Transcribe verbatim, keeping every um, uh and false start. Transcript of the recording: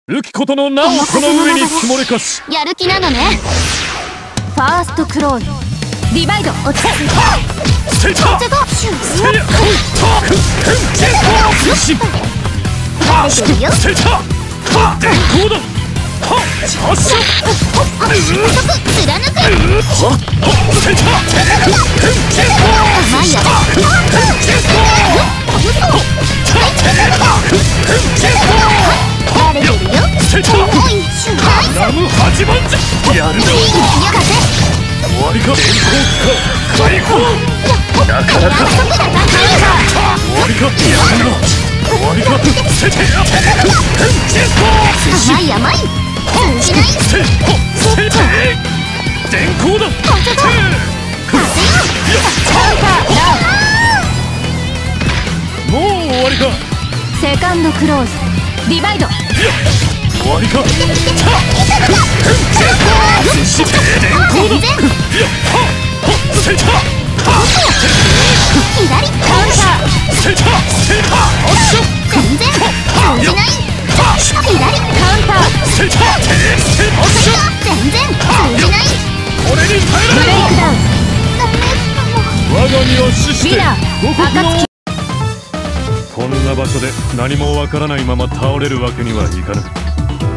浮きことの名をこの上に積もれかし。 やる気なのね。ファーストクロールディバイド落ち着いて。 セイターセイヤタークンクンジェットよし慣れてるよ。 セイター電光だはっ発射貫くセイタークンクンジェット甘いやクンクンジェットセイタークンクンジェット慣れてるよ。 セイターおいシュナイスラム始まんじゃやるぞやがて終わりか電光機関解放なかなか速だな。 終わりかやるな終わりかセテアテクンジェット甘い甘い通じない。 セセテ電光だ本当だ。 もう終わりかセカンドクローズディバイド終わりかクンジェットそして電光だ全然セテア左カウンターセテアセテア発射全然通じない。左カウンターセテアセテア発射全然通じない。 これに耐えられブレイクダウン我が身を死してウィナー五国の暁こんな場所で何もわからないまま倒れるわけにはいかぬ。